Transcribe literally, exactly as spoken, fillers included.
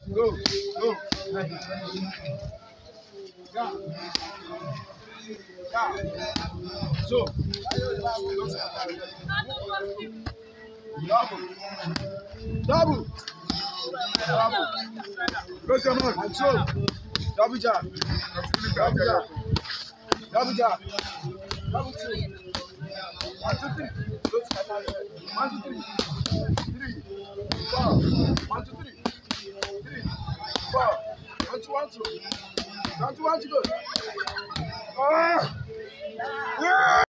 Go, go. Yeah. Yeah. So, double, double, double. Close your mouth. And so, double jab, double jab, double jab, double two. One, two, three. One, two, three. Three, four. One, two, three. Three, four. One, two, one, two. One, two, one, two, go. Ah! Yeah!